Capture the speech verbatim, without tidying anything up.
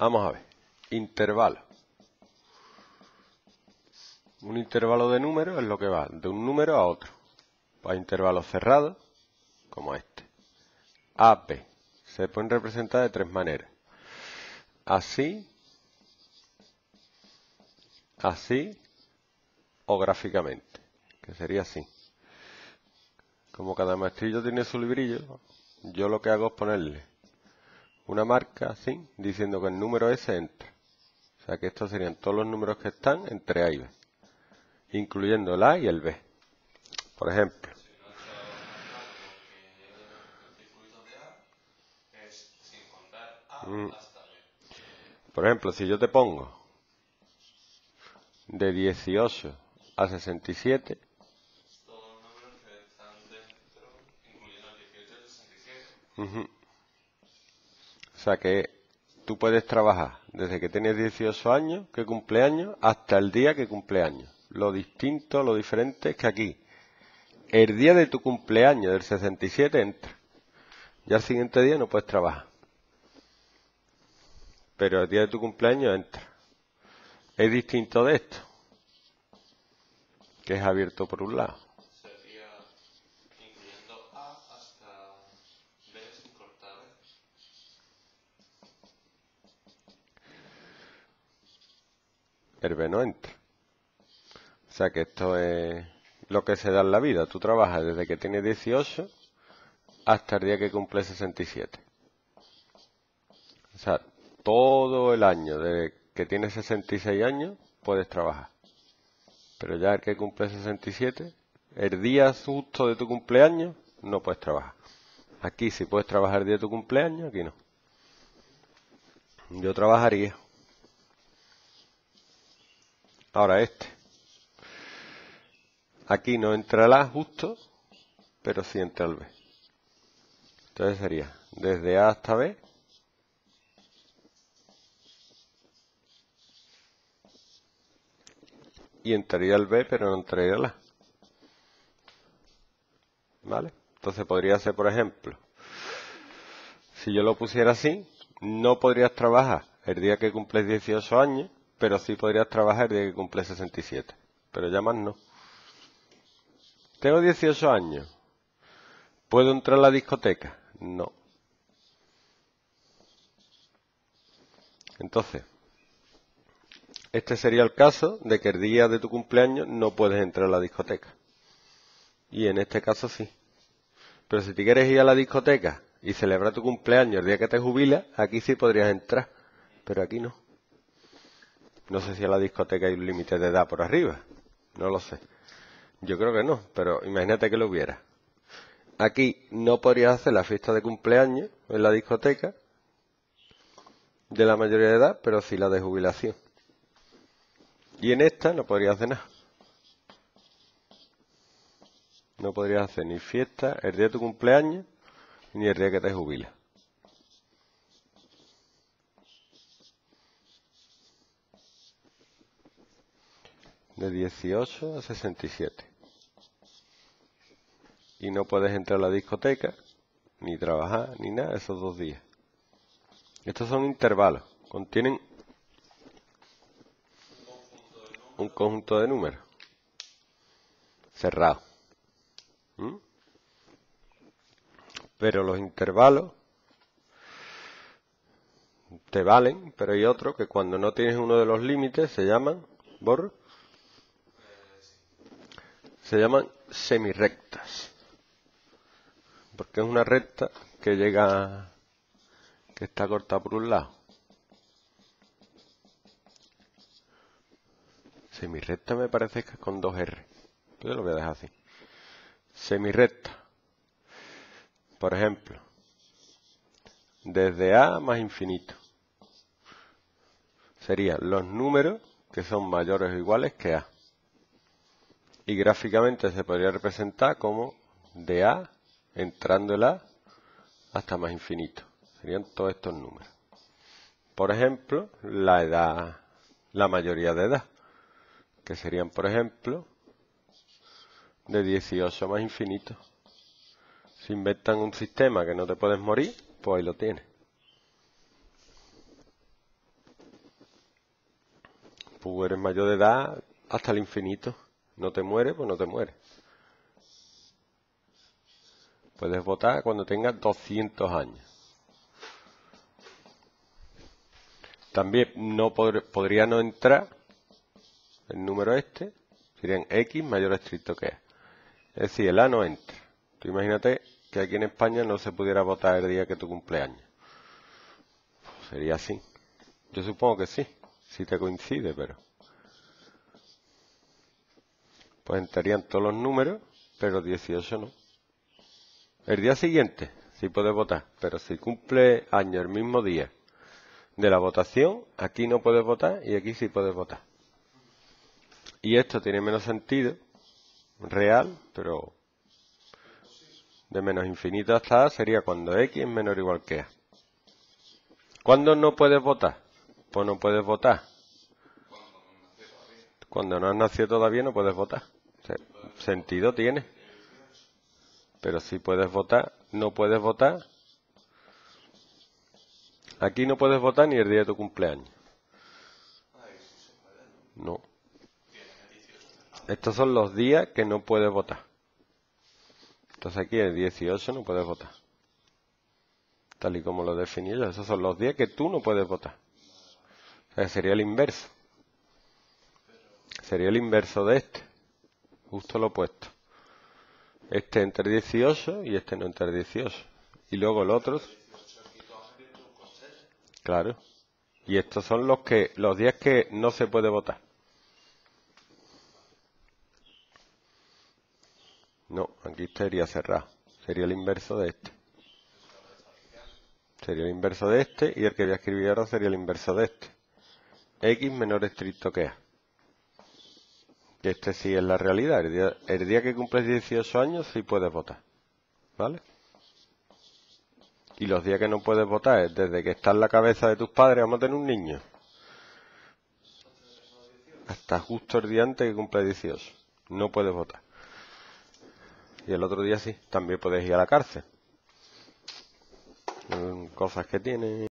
Vamos a ver. Intervalo. Un intervalo de números es lo que va de un número a otro. Hay intervalos cerrados, como este. A, B. Se pueden representar de tres maneras. Así, así o gráficamente, que sería así. Como cada maestrillo tiene su librillo, yo lo que hago es ponerle una marca así, diciendo que el número ese entra. O sea que estos serían todos los números que están entre A y B, incluyendo el A y el B. Por ejemplo, mm, por ejemplo, si yo te pongo de dieciocho a sesenta y siete, uh-huh. O sea que tú puedes trabajar desde que tienes dieciocho años, que cumple años, hasta el día que cumple años. Lo distinto, lo diferente es que aquí, el día de tu cumpleaños del sesenta y siete entra. Ya el siguiente día no puedes trabajar. Pero el día de tu cumpleaños entra. Es distinto de esto, que es abierto por un lado. Sería incluyendo A hasta B sin cortar. El B no entra. O sea que esto es lo que se da en la vida. Tú trabajas desde que tienes dieciocho hasta el día que cumple sesenta y siete. O sea, todo el año de que tienes sesenta y seis años puedes trabajar. Pero ya el que cumple sesenta y siete, el día justo de tu cumpleaños, no puedes trabajar. Aquí sí puedes trabajar el día de tu cumpleaños, aquí no. Yo trabajaría. Ahora este. Aquí no entra el A justo, pero sí entra el B. Entonces sería desde A hasta B. Y entraría el B, pero no entraría el A. ¿Vale? Entonces podría ser, por ejemplo, si yo lo pusiera así, no podrías trabajar el día que cumples dieciocho años, pero sí podrías trabajar el día que cumples sesenta y siete. Pero ya más no. Tengo dieciocho años. ¿Puedo entrar a la discoteca? No. Entonces, este sería el caso de que el día de tu cumpleaños no puedes entrar a la discoteca. Y en este caso sí. Pero si te quieres ir a la discoteca y celebrar tu cumpleaños el día que te jubilas, aquí sí podrías entrar. Pero aquí no. No sé si a la discoteca hay un límite de edad por arriba. No lo sé. Yo creo que no, pero imagínate que lo hubiera. Aquí no podrías hacer la fiesta de cumpleaños en la discoteca de la mayoría de edad, pero sí la de jubilación. Y en esta no podrías hacer nada. No podrías hacer ni fiesta el día de tu cumpleaños, ni el día que te jubilas. De dieciocho a sesenta y siete. Y no puedes entrar a la discoteca, ni trabajar, ni nada esos dos días. Estos son intervalos. Contienen un conjunto de números cerrado. ¿Mm? Pero los intervalos te valen, pero hay otros que cuando no tienes uno de los límites se llaman, ¿borro? Se llaman semirrectas. Porque es una recta que llega, que está cortada por un lado. Semirrecta me parece que es con dos R. Yo lo voy a dejar así. Semirrecta. Por ejemplo, desde A más infinito. Serían los números que son mayores o iguales que A. Y gráficamente se podría representar como de A, entrando el A, hasta más infinito. Serían todos estos números. Por ejemplo, la edad, la mayoría de edad, que serían, por ejemplo, de dieciocho más infinito. Si inventan un sistema que no te puedes morir, pues ahí lo tienes. tú eres mayor de edad hasta el infinito. No te mueres, pues no te mueres. Puedes votar cuando tengas doscientos años. También no pod podría no entrar el número este, serían X mayor o estricto que A. Es decir, el A no entra. Tú imagínate que aquí en España no se pudiera votar el día que tu cumpleaños. Pues sería así. Yo supongo que sí, si te coincide, pero... Pues entrarían todos los números, pero dieciocho no. El día siguiente sí puedes votar, pero si cumple año el mismo día de la votación, aquí no puedes votar y aquí sí puedes votar. Y esto tiene menos sentido, real, pero de menos infinito hasta A sería cuando X es menor o igual que A. ¿Cuándo no puedes votar? Pues no puedes votar. Cuando no has nacido todavía no puedes votar. Sentido tiene. Pero si puedes votar, no puedes votar. Aquí no puedes votar ni el día de tu cumpleaños. No. Estos son los días que no puedes votar. Entonces aquí el dieciocho no puedes votar. Tal y como lo definí yo. Esos son los días que tú no puedes votar. O sea, sería el inverso. Sería el inverso de este. Justo lo opuesto. Este entre dieciocho y este no entre dieciocho. Y luego el otro. Claro. Y estos son los que los días que no se puede votar. No, aquí estaría cerrado. Sería el inverso de este. Sería el inverso de este y el que voy a escribir ahora sería el inverso de este. X menor estricto que A. Que este sí es la realidad. El día, el día que cumples dieciocho años sí puedes votar. ¿Vale? Y los días que no puedes votar es desde que está en la cabeza de tus padres, vamos a tener un niño, hasta justo el día antes que cumple dieciocho. No puedes votar. Y el otro día sí, también puedes ir a la cárcel. Cosas que tiene.